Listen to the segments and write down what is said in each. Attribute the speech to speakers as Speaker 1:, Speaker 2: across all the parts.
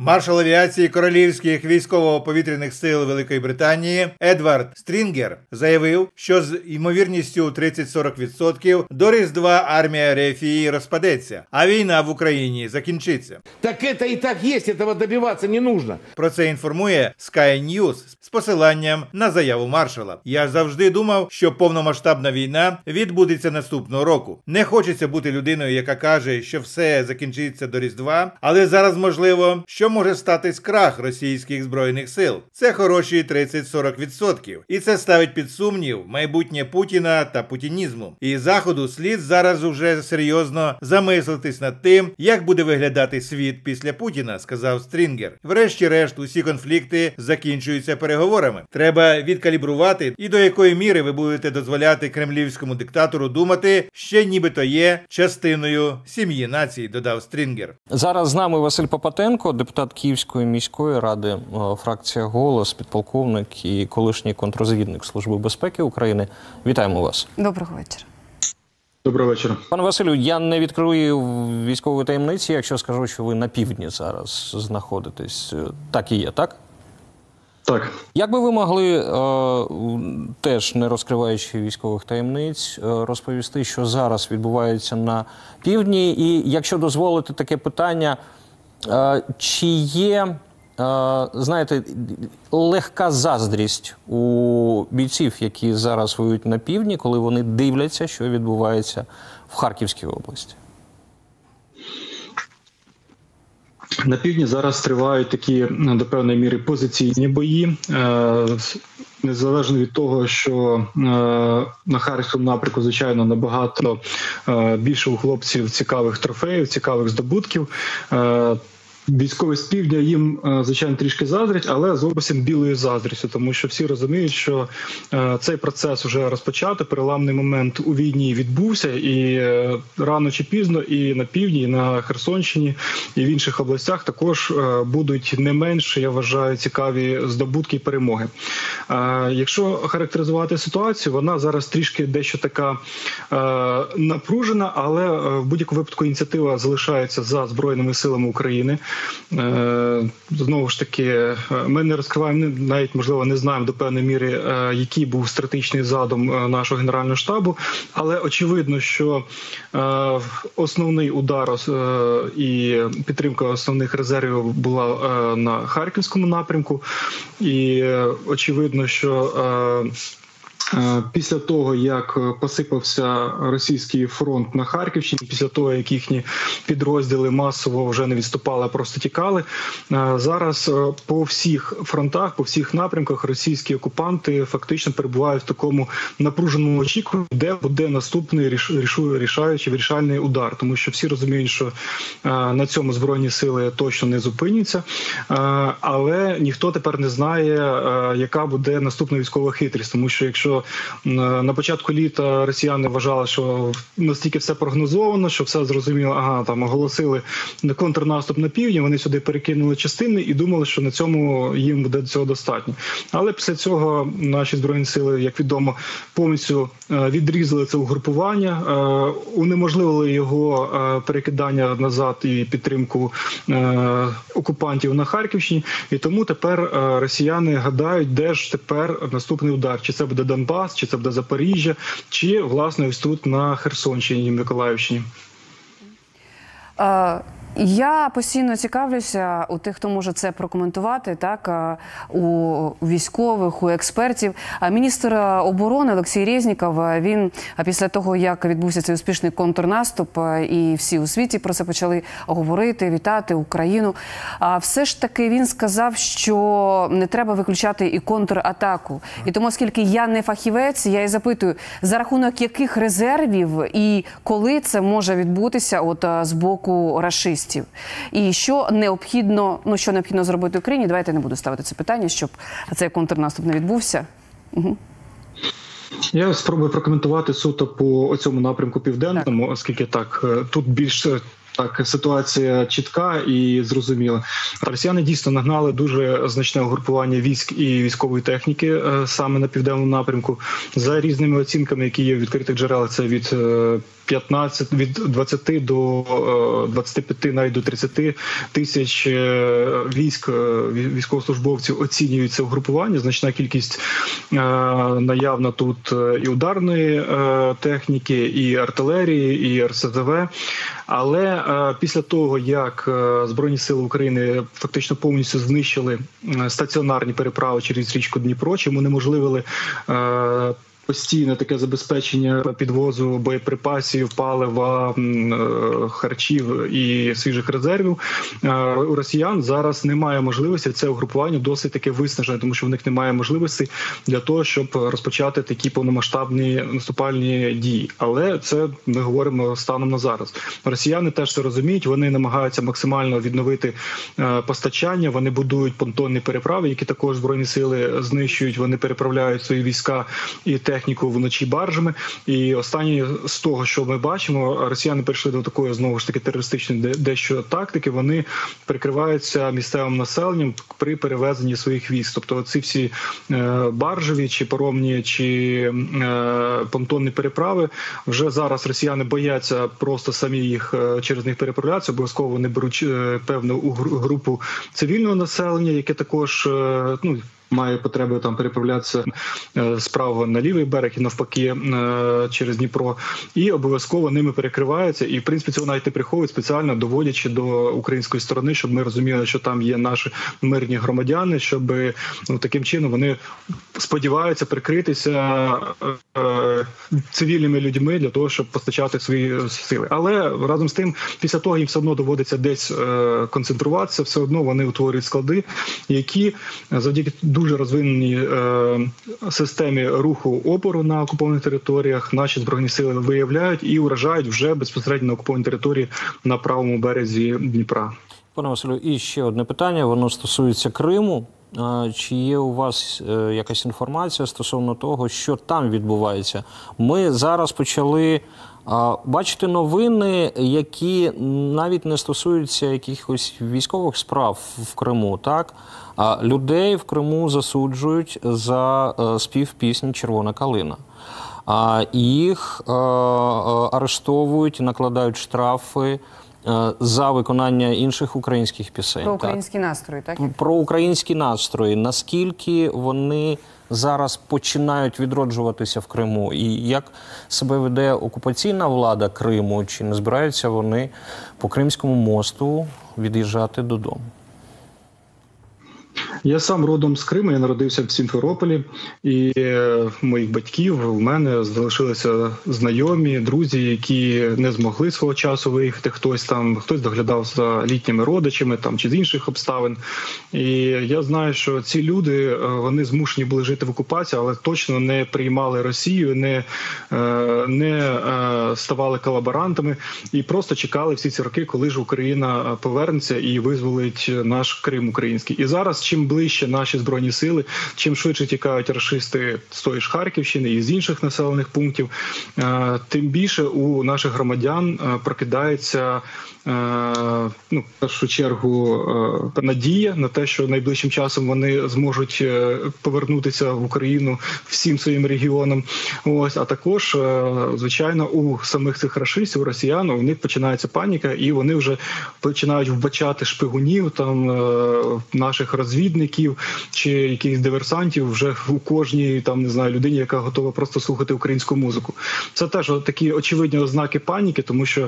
Speaker 1: Маршал авіації Королівських військово-повітряних сил Великої Британії Едвард Стрінгер заявив, що з ймовірністю 30-40% до Різдва армія РФ розпадеться, а війна в Україні закінчиться.
Speaker 2: Так це і так є, цього добиватися не потрібно.
Speaker 1: Про це інформує Sky News з посиланням на заяву маршала. Я завжди думав, що повномасштабна війна відбудеться наступного року. Не хочеться бути людиною, яка каже, що все закінчиться до Різдва, але зараз можливо, що може статись крах російських збройних сил. Це хороші 30-40%. І це ставить під сумнів майбутнє Путіна та путінізму. І Заходу слід зараз уже серйозно замислитись над тим, як буде виглядати світ після Путіна, сказав Стрінгер. Врешті-решт, усі конфлікти закінчуються переговорами. Треба відкалібрувати, і до якої міри ви будете дозволяти кремлівському диктатору думати, що нібито є частиною сім'ї націй, додав Стрінгер.
Speaker 3: Зараз з нами Василь Попатенко, депутат Київської міської ради, фракція «Голос», підполковник і колишній контррозвідник Служби безпеки України. Вітаємо вас.
Speaker 4: Доброго вечора.
Speaker 5: Доброго вечора.
Speaker 3: Пане Василю, я не відкрию військової таємниці, якщо скажу, що ви на півдні зараз знаходитесь. Так і є, так?
Speaker 5: Так.
Speaker 3: Як би ви могли, теж не розкриваючи військових таємниць, розповісти, що зараз відбувається на півдні? І якщо дозволите таке питання, чи є, знаєте, легка заздрість у бійців, які зараз воюють на півдні, коли вони дивляться, що відбувається в Харківській області?
Speaker 5: На півдні зараз тривають такі, до певної міри, позиційні бої. Незалежно від того, що на Харківському напрямку, звичайно, набагато більше у хлопців цікавих трофеїв, цікавих здобутків. Військові з півдня їм, звичайно, трішки заздрять, але зовсім білою заздрістю, тому що всі розуміють, що цей процес вже розпочато, переламний момент у війні відбувся, і рано чи пізно і на півдні, і на Херсонщині, і в інших областях також будуть не менш, я вважаю, цікаві здобутки і перемоги. Якщо характеризувати ситуацію, вона зараз трішки дещо така напружена, але в будь-якому випадку ініціатива залишається за Збройними силами України. Знову ж таки, ми не розкриваємо, навіть, можливо, не знаємо до певної міри, який був стратегічний задум нашого Генерального штабу, але очевидно, що основний удар і підтримка основних резервів була на Харківському напрямку, і очевидно, що після того, як посипався російський фронт на Харківщині, після того, як їхні підрозділи масово вже не відступали, а просто тікали, зараз по всіх фронтах, по всіх напрямках російські окупанти фактично перебувають в такому напруженому очікуванні, де буде наступний рішаючий, вирішальний удар. Тому що всі розуміють, що на цьому Збройні сили точно не зупиняться, але ніхто тепер не знає, яка буде наступна військова хитрість. Тому що якщо на початку літа росіяни вважали, що настільки все прогнозовано, що все зрозуміло, там оголосили контрнаступ на півдні, вони сюди перекинули частини і думали, що на цьому їм буде цього достатньо. Але після цього наші Збройні сили, як відомо, повністю відрізали це угрупування, унеможливили його перекидання назад і підтримку окупантів на Харківщині. І тому тепер росіяни гадають, де ж тепер наступний удар. Чи це буде Донбас, чи це буде Запоріжжя, чи, власне, ось тут на Херсонщині і Миколаївщині.
Speaker 4: Я постійно цікавлюся у тих, хто може це прокоментувати, так, у військових, у експертів. Міністр оборони Олексій Резніков, він після того, як відбувся цей успішний контрнаступ, і всі у світі про це почали говорити, вітати Україну, все ж таки він сказав, що не треба виключати і контратаку. І тому, оскільки я не фахівець, я і запитую, за рахунок яких резервів і коли це може відбутися з боку рашистів? І що необхідно зробити Україні? Давайте не буду ставити це питання, щоб цей контрнаступ не відбувся. Угу.
Speaker 5: Я спробую прокоментувати суто по цьому напрямку південному, оскільки тут більш Так, ситуація чітка і зрозуміла. Росіяни дійсно нагнали дуже значне угрупування військ і військової техніки саме на південному напрямку. За різними оцінками, які є в відкритих джерелах, це від 20 до 25, навіть до 30 тисяч військ, військовослужбовців оцінюють це угрупування. Значна кількість наявна тут і ударної техніки, і артилерії, і РСЗВ. Але після того, як Збройні сили України фактично повністю знищили стаціонарні переправи через річку Дніпро, чим унеможливили постійне таке забезпечення підвозу боєприпасів, палива, харчів і свіжих резервів, у росіян зараз немає можливості, це угрупування досить таке виснажене, тому що в них немає можливості для того, щоб розпочати такі повномасштабні наступальні дії. Але це ми говоримо станом на зараз. Росіяни теж це розуміють, вони намагаються максимально відновити постачання, вони будують понтонні переправи, які також Збройні сили знищують, вони переправляють свої війська і техніку вночі баржами. І останнє з того, що ми бачимо, росіяни перейшли до такої, знову ж таки, терористичної дещо тактики, вони прикриваються місцевим населенням при перевезенні своїх військ. Тобто ці всі баржеві, чи паромні, чи понтонні переправи, вже зараз росіяни бояться просто самі їх через них переправлятися, обов'язково вони беруть певну групу цивільного населення, яке також, має потребу там переправлятися з правого на лівий берег і навпаки через Дніпро, і обов'язково ними перекриваються. І в принципі цього навіть не приховують, спеціально доводячи до української сторони, щоб ми розуміли, що там є наші мирні громадяни, щоб таким чином вони сподіваються прикритися цивільними людьми для того, щоб постачати свої сили. Але разом з тим, після того їм все одно доводиться десь концентруватися, все одно вони утворюють склади, які завдяки дуже розвиненій системі руху опору на окупованих територіях наші Збройні сили виявляють і уражають вже безпосередньо на окупованій території на правому березі Дніпра.
Speaker 3: Пане Василю, і ще одне питання, воно стосується Криму. Чи є у вас якась інформація стосовно того, що там відбувається? Ми зараз почали бачити новини, які навіть не стосуються якихось військових справ в Криму, так? Людей в Криму засуджують за спів пісні «Червона калина». Їх арештовують, накладають штрафи за виконання інших українських пісень.
Speaker 4: Про українські настрої, так?
Speaker 3: Про українські настрої. Наскільки вони зараз починають відроджуватися в Криму? І як себе веде окупаційна влада Криму? Чи не збираються вони по Кримському мосту від'їжджати додому?
Speaker 5: Я сам родом з Криму, я народився в Сімферополі, і моїх батьків, в мене залишилися знайомі, друзі, які не змогли свого часу виїхати, хтось доглядав за літніми родичами там, чи з інших обставин. І я знаю, що ці люди, вони змушені були жити в окупації, але точно не приймали Росію, не ставали колаборантами і просто чекали всі ці роки, коли ж Україна повернеться і визволить наш Крим український. І зараз, чим ближче наші Збройні сили, чим швидше тікають рашисти з тої ж Харківщини і з інших населених пунктів, тим більше у наших громадян прокидається в першу чергу надія на те, що найближчим часом вони зможуть повернутися в Україну всім своїм регіонам. А також, звичайно, у самих цих рашистів, росіян, у них починається паніка, і вони вже починають вбачати шпигунів, наших розвідників чи якихось диверсантів вже у кожній людині, яка готова просто слухати українську музику. Це теж такі очевидні ознаки паніки, тому що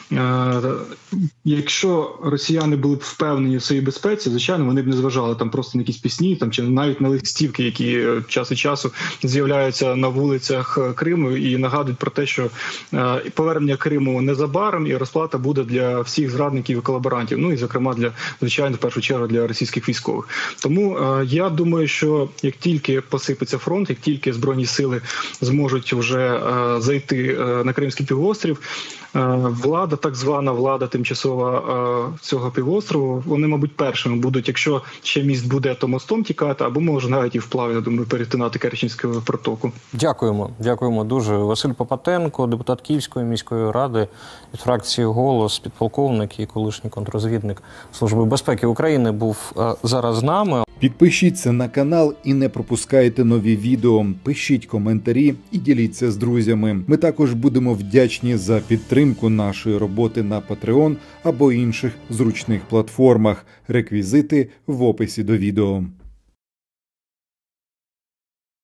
Speaker 5: якщо росіяни були б впевнені в своїй безпеці, звичайно, вони б не зважали просто на якісь пісні, чи навіть на листівки, які час від часу з'являються на вулицях Криму і нагадують про те, що повернення Криму незабаром і розплата буде для всіх зрадників і колаборантів, і, зокрема, звичайно, в першу чергу для російських військових. Тому я думаю, що як тільки посипеться фронт, як тільки Збройні сили зможуть вже зайти на Кримський півострів, влада, так звана влада тимчасова цього півострову, вони, мабуть, першими будуть, якщо ще міст буде, то мостом тікати, або може навіть і вплав, я думаю, перетинати Керченську протоку.
Speaker 3: Дякуємо дуже. Василь Попатенко, депутат Київської міської ради від фракції «Голос», підполковник і колишній контррозвідник Служби безпеки України був зараз з нами.
Speaker 6: Підпишіться на канал і не пропускайте нові відео. Пишіть коментарі і діліться з друзями. Ми також будемо вдячні за підтримку нашої роботи на Patreon або інших зручних платформах. Реквізити в описі до відео.